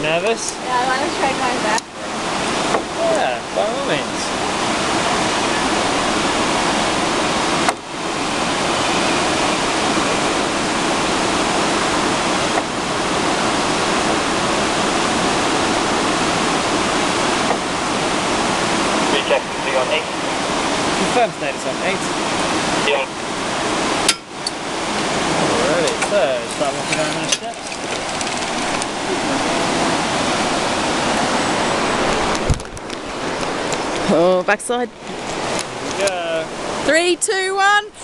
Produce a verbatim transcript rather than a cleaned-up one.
bit nervous? Yeah, I want to try going back. Yeah, by all means. Recheck the on eight. Confirm status on eight. Yeah. Alright, so start walking down those steps. Oh, backside. Here we go. Three, two, one.